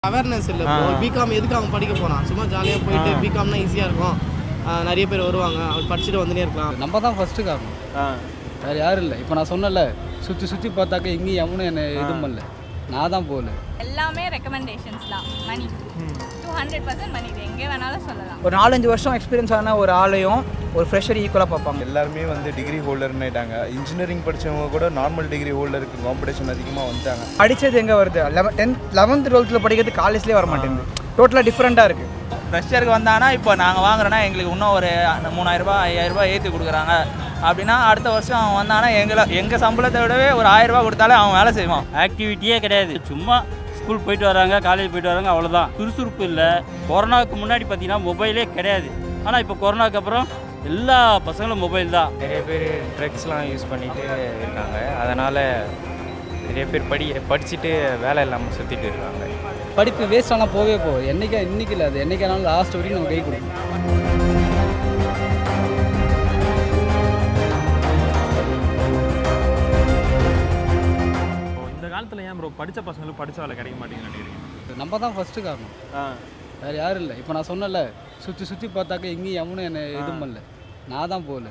Awareness இல்லை bro. BCom எதுக்கு அவன் படிக்க போகிறான்? சும்மா ஜாலியாக போயிட்டு பிகாம்னா ஈஸியாக இருக்கும், நிறைய பேர் வருவாங்க, அவர் படிச்சுட்டு வந்துனே இருக்கலாம். நம்ம தான் ஃபஸ்ட்டு காரணம், வேறு யாரும் இல்லை. இப்போ நான் சொன்னல, சுற்றி பார்த்தாக்க எங்கேயும் எவனும் என்னை எதுவும் பண்ணல, நான் தான் போகல. எல்லாமே ரெக்கமெண்டேஷன்ஸ் தான். மணி 200% மணி, இது எங்கே வேணாலும் சொல்லலாம். ஒரு 4-5 வருஷம் எக்ஸ்பீரியன்ஸ் ஆன ஒரு ஆளையும் ஒரு ஃப்ரெஷர் ஈக்குவலாக பார்ப்பாங்க. எல்லாருமே வந்து டிகிரி ஹோல்டர்னு ஆகிட்டாங்க. இன்ஜினியரிங் படித்தவங்க கூட நார்மல் டிகிரி ஹோல்டருக்கு காம்படிஷன் அதிகமாக வந்துட்டாங்க. படித்தது எங்கே வருது? 11th 12th படிக்கிறது காலேஜ்லேயே வர மாட்டேங்குது. டோட்டலாக டிஃப்ரெண்ட்டாக இருக்குது. ஃப்ரெஷருக்கு வந்தாங்கன்னா இப்போ நாங்கள் வாங்குறோன்னா எங்களுக்கு இன்னும் ஒரு 3000 5000 ஏற்றி கொடுக்குறாங்க அப்படின்னா, அடுத்த வருஷம் அவன் வந்தானா எங்கள் சம்பளத்தை விடவே ஒரு 1000 ரூபா கொடுத்தாலே அவன் வேலை செய்வான். ஆக்டிவிட்டியே கிடையாது, சும்மா ஸ்கூல் போயிட்டு வராங்க, காலேஜ் போயிட்டு வராங்க, அவ்வளோதான். சுறுசுறுப்பு இல்லை. கொரோனாவுக்கு முன்னாடி பார்த்தீங்கன்னா மொபைலே கிடையாது. ஆனால் இப்போ கொரோனாவுக்கு அப்புறம் எல்லா பசங்களும் மொபைல் தான். நிறைய பேர் ட்ரக்ஸ்லாம் யூஸ் பண்ணிகிட்டு இருக்காங்க. அதனால் நிறைய பேர் படிச்சுட்டு வேலை இல்லாமல் சுற்றிட்டு இருக்காங்க. படிப்பு வேஸ்ட் ஆனால் போவே போகுது. இன்றைக்கி இல்லை, அது என்றைக்கானாலும் லாஸ்ட் வரைக்கும் நம்ம கை கொடுக்கணும். இந்த காலத்தில் ஏன் ப்ரோ படித்த பசங்களுக்கு படித்த வேலை கிடைக்க மாட்டேங்குன்னு நினைக்கிறீங்க? நம்ம தான் ஃபஸ்ட்டு காரணம், வேறு யாரும் இல்லை. இப்போ நான் சொன்னல, சுற்றி பார்த்தாக்க எங்கேயும் எவனும் என்னை எதுவும் பண்ணல, நான் தான் போகல.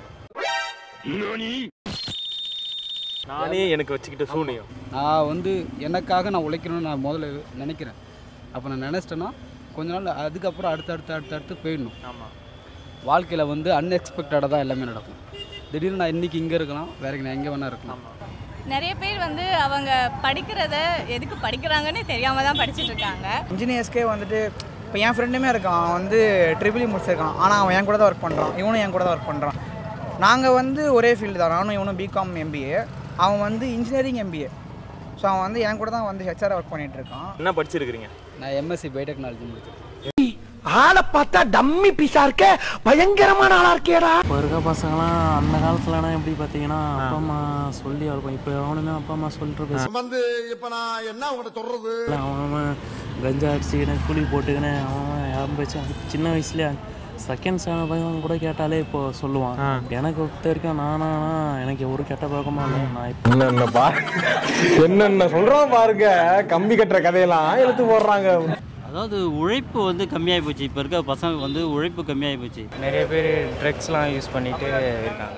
நானே எனக்கு வச்சுக்கிட்ட சூனியம். நான் வந்து எனக்காக நான் உழைக்கணும்னு நான் முதல்ல நினைக்கிறேன். அப்போ நான் நினச்சிட்டேன்னா கொஞ்ச நாள் அதுக்கப்புறம் அடுத்து போயிடணும். ஆமாம், வாழ்க்கையில் வந்து அன்எக்ஸ்பெக்டடாக தான் எல்லாமே நடக்கும். திடீர்னு நான் இன்றைக்கி இங்கே இருக்கலாம், வேறு நான் எங்கே வேணால் இருக்கலாம். நிறைய பேர் வந்து அவங்க படிக்கிறத எதுக்கு படிக்கிறாங்கன்னு தெரியாமல் தான் படிச்சுட்டு இருக்காங்க. இன்ஜினியர்ஸ்க்கே வந்துட்டு இப்போ என் ஃப்ரெண்டுமே இருக்கான், அவன் வந்து ட்ரிபிள் முடிச்சிருக்கான். ஆனால் அவன் என் கூட தான் ஒர்க் பண்ணுறான், இவனும் என் கூட தான் ஒர்க் பண்ணுறான். நாங்கள் வந்து ஒரே ஃபீல்டு தான், நானும் இவனும் பிகாம் எம்பிஏ, அவன் வந்து இன்ஜினியரிங் எம்பிஏ. ஸோ அவன் வந்து என் கூட தான் வந்து ஹெச்ஆர் ஒர்க் பண்ணிகிட்டு இருக்கான். என்ன படிச்சிருக்கிறீங்க? நான் எம்எஸ்சி பயோடெக்னாலஜி முடிச்சேன். ஆளை பார்த்தா டம்மி பீஸா இருக்க, பயங்கரமான ஆளா இருக்கேடா. இப்போ இருக்க பசங்களாம் அந்த காலத்துலலாம் எப்படி பார்த்தீங்கன்னா அப்பா அம்மா சொல்லி வளர்ப்போம். இப்போ அவனுமே அப்பா அம்மா சொல்லிட்டு வந்து இப்போ நான் என்ன உங்கள்கிட்ட சொல்றது, அவன் கஞ்சா அடிச்சுக்கினேன், கூலி போட்டுக்கினேன், அவன் யாரும் போச்சு. சின்ன வயசுலேயே செகண்ட் ஸ்டாண்டர்ட் பையன் கூட கேட்டாலே இப்போ சொல்லுவான். எனக்கு ஒருத்த இருக்கேன், எனக்கு ஒரு கெட்ட பழக்கமா இல்லை. நான் இப்போ என்னென்ன சொல்கிறோம் பாருங்க, கம்பி கட்டுற கதையெல்லாம் எடுத்து போடுறாங்க. அதாவது உழைப்பு வந்து கம்மியாகி போச்சு. இப்போ இருக்க பசங்களுக்கு வந்து உழைப்பு கம்மியாகி போச்சு. நிறைய பேர் ட்ரக்ஸ்லாம் யூஸ் பண்ணிகிட்டு இருக்காங்க.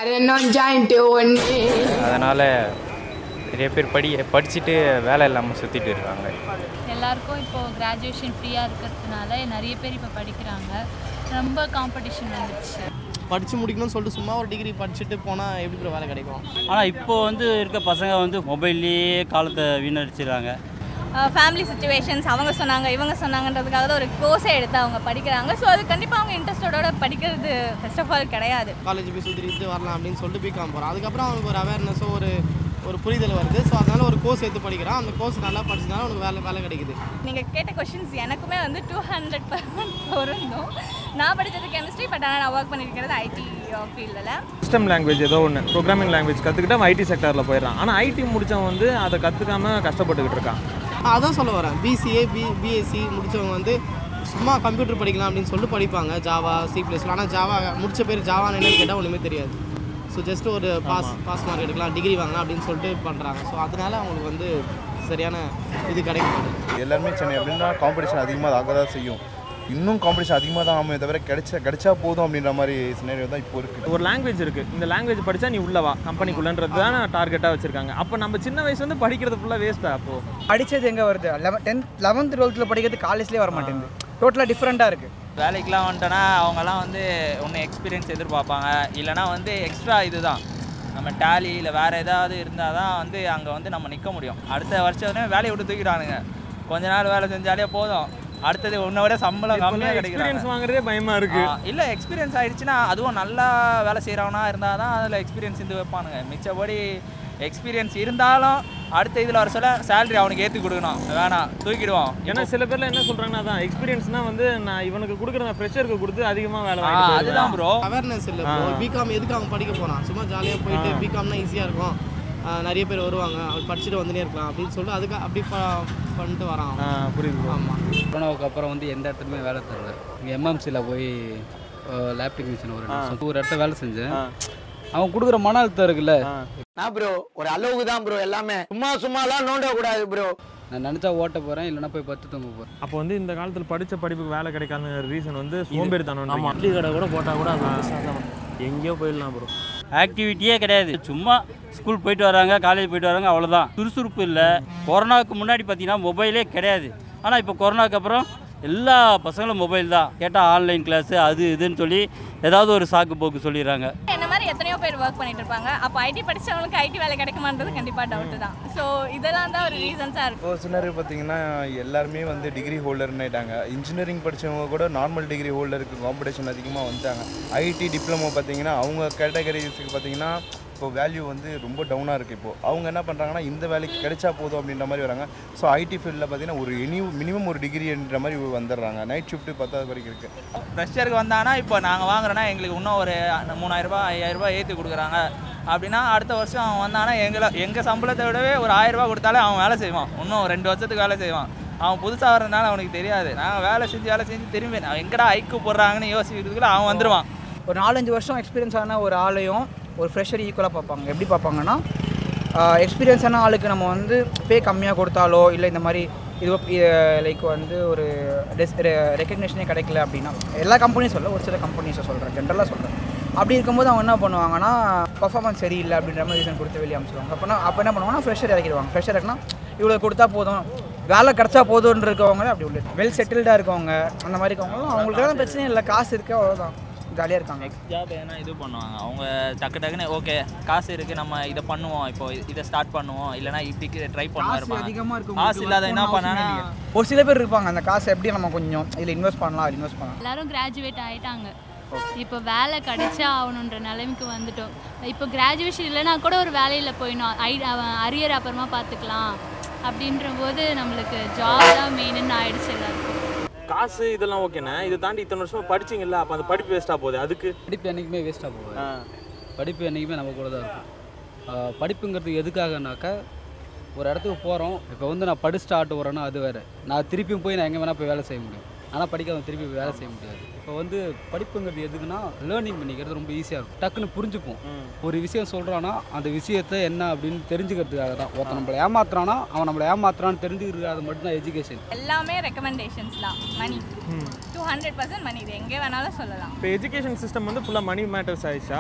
அதனால் நிறைய பேர் படிச்சுட்டு வேலை இல்லாமல் சுற்றிட்டு இருக்காங்க. எல்லாருக்கும் இப்போது கிராஜுவேஷன் ஃப்ரீயாக இருக்கிறதுனால நிறைய பேர் இப்போ படிக்கிறாங்க. ரொம்ப காம்படிஷன் வந்துடுச்சு. படித்து முடிக்கணும்னு சொல்லிட்டு சும்மா ஒரு டிகிரி படிச்சுட்டு போனால் எப்படி ப்ரோ வேலை கிடைக்கும்? ஆனால் இப்போ வந்து இருக்க பசங்க வந்து மொபைல்லையே காலத்தை வீணடிச்சிடுறாங்க. ஃபேமிலி சுச்சுவேஷன்ஸ் அவங்க சொன்னாங்க இவங்க சொன்னாங்கன்றதுக்காக தான் ஒரு கோர்ஸை எடுத்து அவங்க படிக்கிறாங்க. ஸோ அது கண்டிப்பாக அவங்க இன்ட்ரெஸ்டோட படிக்கிறது ஃபர்ஸ்ட் ஆஃப் ஆல் கிடையாது. காலேஜ் போய் சுற்றிட்டு வரலாம் அப்படின்னு சொல்லிட்டு பிகாம் போகிறான். அதுக்கப்புறம் அவனுக்கு ஒரு அவேர்னஸோ ஒரு புரிதல் வருது. ஸோ அதனால் ஒரு கோர்ஸ் எடுத்து படிக்கிறான். அந்த கோர்ஸ் நல்லா படிச்சதுனால அவனுக்கு வேலை கிடைக்குது. நீங்கள் கேட்ட கொஷின்ஸ் எனக்குமே வந்து 200% பொருந்தும். நான் படித்தது கெமிஸ்ட்ரி, பட் ஆனால் நான் ஒர்க் பண்ணியிருக்கிறது ஐடி ஃபீல்டில். சிஸ்டம் லாங்குவேஜ் ஏதோ ஒன்று ப்ரோக்ராமிங் லாங்குவேஜ் கற்றுக்கிட்டு அவன் ஐடி செக்டரில் போயிடறான். ஆனால் ஐடி முடித்தவன் வந்து அதை கற்றுக்காமல் கஷ்டப்பட்டுக்கிட்டு இருக்கான். அதான் சொல்ல வரேன். பிசிஏ பிஎஸ்சி முடித்தவங்க வந்து சும்மா கம்ப்யூட்டர் படிக்கலாம் அப்படின்னு சொல்லிட்டு படிப்பாங்க, ஜாவா C++. ஆனால் ஜாவா முடித்த பேர் ஜாவான்னு என்னன்னு கேட்டால் ஒன்றுமே தெரியாது. ஸோ ஜஸ்ட் ஒரு பாஸ் மார்க் எடுக்கலாம், டிகிரி வாங்கலாம் அப்படின்னு சொல்லிட்டு பண்ணுறாங்க. ஸோ அதனால அவங்களுக்கு வந்து சரியான இது கிடைக்கும். எல்லாருமே சென்னை அப்படின்னா காம்படிஷன் அதிகமாக ஆக தான் செய்யும். இன்னும் காம்படிஷன் அதிகமாக தான் ஆகும், தவிர கிடைச்சா போதும் அப்படின்ற மாதிரி சினாரியோ தான் இப்போ இருக்குது. ஒரு லாங்குவேஜ் இருக்குது, இந்த லாங்குவேஜ் படித்தா நீ உள்ளவா கம்பெனிக்குள்ளன்றது தான் டார்கெட்டாக வச்சுருக்காங்க. அப்போ நம்ம சின்ன வயசு வந்து படிக்கிறது ஃபுல்லாக வேஸ்ட்டாக. அப்போது படித்தது எங்கே வருது? 11th 12th படிக்கிறது காலேஜ்லேயே வர மாட்டேங்குது. டோட்டலாக டிஃப்ரெண்ட்டாக இருக்குது. வேலைக்கெலாம் வந்துட்டோன்னா அவங்கெல்லாம் வந்து ஒன்று எக்ஸ்பீரியன்ஸ் எதிர்பார்ப்பாங்க, இல்லைனா வந்து எக்ஸ்ட்ரா இதுதான் நம்ம டேலி இல்லை வேறு ஏதாவது இருந்தால் தான் வந்து அங்கே வந்து நம்ம நிற்க முடியும். அடுத்த வருஷம் வேலையை விட்டு தூக்கிட்டானுங்க. கொஞ்ச நாள் வேலை செஞ்சாலே போதும், அடுத்தது ஒன்றை விட சம்பளம் கம்மியாக கிடைக்கும். எக்ஸ்பீரியன்ஸ் வாங்குறதே பயமாக இருக்குது. இல்லை எக்ஸ்பீரியன்ஸ் ஆகிடுச்சுன்னா அதுவும் நல்லா வேலை செய்கிறவனா இருந்தால் தான் அதில் எக்ஸ்பீரியன்ஸ் இது வைப்பானுங்க. மிச்சபடி எக்ஸ்பீரியன்ஸ் இருந்தாலும் அடுத்த இதில் வர சொல்ல சேலரி அவனுக்கு ஏற்றி கொடுக்கணும், வேணாம் தூக்கிடுவான். ஏன்னா சில பேர்லாம் என்ன சொல்கிறாங்கன்னா அதான் எக்ஸ்பீரியன்ஸ்னால் வந்து நான் இவனுக்கு கொடுக்குற ஃப்ரெஷருக்கு கொடுத்து அதிகமாக வேலை வாங்கிட்டு அதுதான் ப்ரோ. அவேர்னஸ் இல்லை ப்ரோ. பிகாம் எதுக்கு அவன் படிக்க போகிறான்? சும்மா ஜாலியாக போயிட்டு பிகாம்னா ஈஸியாக இருக்கும், நிறைய பேர் வருவாங்க, அவர் படிச்சுட்டு வந்துனே இருக்கலாம் அப்படின்னு சொல்லிட்டு அதுக்கு அப்படி பண்ணிட்டு வரான். புரியுது. ஆமாம். கொரோனாவுக்கு அப்புறம் வந்து எந்த இடத்துலையுமே வேலை தரல. இங்கே எம்எம்சியில் போய் லேப் டெக்னீஷியன் ஒரு இடத்த வேலை செஞ்சேன். அவன் கொடுக்குற மன அழுத்தம் இருக்குல்ல, நான் ப்ரோ ஒரு அளவுக்கு தான் ப்ரோ, எல்லாமே சும்மாலாம் நோண்ட கூடாது ப்ரோ. நான் நினச்சா ஓட்ட போகிறேன், இல்லைனா போய் பத்து தூங்க போகிறேன். அப்போ வந்து இந்த காலத்தில் படித்த படிப்புக்கு வேலை கிடைக்காத ரீசன் வந்து சோம்பேறித்தனம். நம்ம இட்லி கடை கூட போட்டால் கூட அது எங்கேயோ போயிடலாம் ப்ரோ. ஆக்டிவிட்டியே கிடையாது. சும்மா ஸ்கூல் போயிட்டு வராங்க, காலேஜ் போயிட்டு வராங்க, அவ்வளோதான். சுறுசுறுப்பு இல்லை. கொரோனாவுக்கு முன்னாடி பார்த்தீங்கன்னா மொபைலே கிடையாது. ஆனால் இப்போ கொரோனாவுக்கு அப்புறம் எல்லா பசங்களும் மொபைல் தான். கேட்டால் ஆன்லைன் கிளாஸு அது இதுன்னு சொல்லி ஏதாவது ஒரு சாக்கு போக்கு சொல்லிடுறாங்க. என்ன மாதிரி எத்தனையோ பேர் ஒர்க் பண்ணிட்டு இருப்பாங்க. அப்போ ஐடி படித்தவங்களுக்கு ஐடி வேலை கிடைக்குமான்றது கண்டிப்பாக டவுட்டு தான். ஸோ இதெல்லாம் தான் ஒரு ரீசன்ஸாக இருக்கும். இப்போ சிலர் பார்த்தீங்கன்னா எல்லாருமே வந்து டிகிரி ஹோல்டர்னு ஆகிட்டாங்க. இன்ஜினியரிங் படித்தவங்க கூட நார்மல் டிகிரி ஹோல்டருக்கு காம்படிஷன் அதிகமாக வந்துட்டாங்க. ஐடி டிப்ளமோ பார்த்தீங்கன்னா அவங்க கேட்டகரிஸுக்கு பார்த்தீங்கன்னா இப்போ வேல்யூ வந்து ரொம்ப டவுனாக இருக்குது. இப்போது அவங்க என்ன பண்ணுறாங்கன்னா இந்த வேலைக்கு கிடைச்சா போதும் அப்படின்ற மாதிரி வராங்க. ஸோ ஐடி ஃபீல்டில் பார்த்தீங்கன்னா ஒரு மினிமம் ஒரு டிகிரின்ற மாதிரி வந்துடுறாங்க. நைட் ஷிஃப்ட்டு 10வது வரைக்கும் இருக்குது. ஃப்ரெஷருக்கு வந்தாங்கன்னா இப்போ நாங்கள் வாங்குறோன்னா எங்களுக்கு இன்னும் ஒரு 3000 5000 ஏற்றி கொடுக்குறாங்க அப்படின்னா அடுத்த வருஷம் அவன் வந்தானா எங்கள் சம்பளத்தை விடவே ஒரு 1000 கொடுத்தாலே அவன் வேலை செய்வான். இன்னும் 2 வருஷத்துக்கு வேலை செய்வான். அவன் புதுசாக வர்றதுனால அவனுக்கு தெரியாது. நாங்கள் வேலை செஞ்சு திரும்பி எங்கடா ஐக்கு போடுறாங்கன்னு யோசிக்கிறதுக்குள்ள அவன் வந்துடுவான். ஒரு 4-5 வருஷம் எக்ஸ்பீரியன்ஸ் ஆன ஒரு ஆளையும் ஒரு ஃப்ரெஷர் ஈக்குவலாக பார்ப்பாங்க. எப்படி பார்ப்பாங்கன்னா எக்ஸ்பீரியன்ஸான ஆளுக்கு நம்ம வந்து பே கம்மியாக கொடுத்தாலோ இல்லை இந்த மாதிரி இது லைக் வந்து ஒரு ரெக்கக்னேஷனே கிடைக்கல அப்படின்னா, எல்லா கம்பெனியும் சொல்ல ஒரு சில கம்பெனிஸை சொல்கிறேன், ஜென்ரலாக சொல்கிறேன். அப்படி இருக்கும்போது அவங்க என்ன பண்ணுவாங்கன்னா பர்ஃபார்மன்ஸ் சரியில்லை அப்படின்ற மாதிரி ரீசன் கொடுத்து வெளியே அனுப்பிச்சிடுவாங்க. அப்போ என்ன பண்ணுவாங்கன்னா ஃப்ரெஷர் இறக்கிடுவாங்க. ஃப்ரெஷர் இறக்குனா இவ்வளோ கொடுத்தா போதும், வேலை கிடச்சா போதும்னு இருக்கவங்க அப்படி உள்ள வெல் செட்டில்டாக இருக்கவங்க அந்த மாதிரி இருக்கவங்களும் அவங்களுக்கான பிரச்சனையும் இல்லை, காசு இருக்குது, அவ்வளோதான், ஜாலியாக இருக்காங்க. நெக்ஸ்ட் ஜாப் ஏன்னா இது பண்ணுவாங்க அவங்க டக்குன்னு ஓகே காசு இருக்குது நம்ம இதை பண்ணுவோம், இப்போ இதை ஸ்டார்ட் பண்ணுவோம், இல்லைனா இப்படிக்கு ட்ரை பண்ணுவாங்க. அதிகமாக இருக்கும். காசு இல்லாத என்ன பண்ணா ஒரு சில பேர் இருப்பாங்க அந்த காசை எப்படி நம்ம கொஞ்சம் இதில் இன்வெஸ்ட் பண்ணலாம். எல்லாரும் கிராஜுவேட் ஆகிட்டாங்க. இப்போ வேலை கிடைச்சா ஆகணுன்ற நிலைமைக்கு வந்துட்டோம். இப்போ கிராஜுவேஷன் இல்லைனா கூட ஒரு வேலையில் போயிடணும், அரியர் அப்புறமா பார்த்துக்கலாம் அப்படின்ற போது நம்மளுக்கு ஜாப் தான் மெயின்னு ஆயிடுச்சு எல்லாருக்கும். காசு இதெல்லாம் ஓகேண்ணே, இதை தாண்டி இத்தனை வருஷமாக படிச்சிங்கல்ல, அப்போ அந்த படிப்பு வேஸ்ட்டாக போகுது. அதுக்கு படிப்பு என்றைக்குமே வேஸ்ட்டாக போகுது. படிப்பு என்றைக்குமே நம்ம கூட தான் இருக்கும். படிப்புங்கிறது எதுக்காகனாக்கா ஒரு இடத்துக்கு போகிறோம். இப்போ வந்து நான் படிச்சுட்டு ஆட்டு வரேன்னா அது வேறு. நான் திருப்பியும் போய் நான் எங்கே வேணால் போய் வேலை செய்ய முடியும். ஆனால் படிக்காத திருப்பி வேலை செய்ய முடியாது. இப்போ வந்து படிப்புங்கிறது எதுக்குன்னா லேர்னிங் பண்ணிக்கிறது ரொம்ப ஈஸியாக இருக்கும். டக்குன்னு புரிஞ்சுப்போம். ஒரு விஷயம் சொல்கிறான்னா அந்த விஷயத்தை என்ன அப்படின்னு தெரிஞ்சுக்கிறதுக்காக தான். ஒருத்தன் நம்மளை ஏமாத்துறானா அவன் நம்மளை ஏமாத்துறான்னு தெரிஞ்சுக்கிறதுக்காக மட்டும்தான் எஜுகேஷன். எல்லாமே ரெக்கமெண்டேஷன்ஸ் தான். மணி 200% மணி, இது எங்கே வேணாலும் சொல்லலாம். இப்போ எஜுகேஷன் சிஸ்டம் வந்து ஃபுல்லாக மணி மேட்டர்ஸ் ஆயிடுச்சா?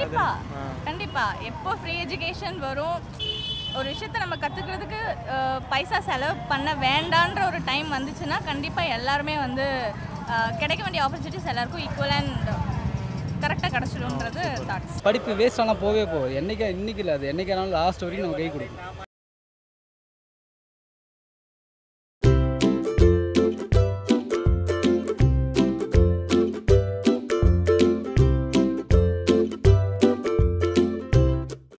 கண்டிப்பாக எப்போ ஃப்ரீ எஜுகேஷன் வரும், ஒரு விஷயத்தை நம்ம கற்றுக்கிறதுக்கு பைசா செலவு பண்ண வேண்டான்ற ஒரு டைம் வந்துச்சுன்னா கண்டிப்பாக எல்லாருமே வந்து கிடைக்க வேண்டிய ஆப்பர்ச்சுனிட்டிஸ் எல்லாருக்கும் ஈக்குவல் அண்ட் கரெக்டாக கிடச்சிடும்ன்றது தாட்ஸ். படிப்பு வேஸ்ட் ஆனால் போவே போகுது. இன்றைக்கி இல்லை, அது என்றைக்கானாலும் லாஸ்ட் வரைக்கும் நம்ம கை கொடுக்கும்.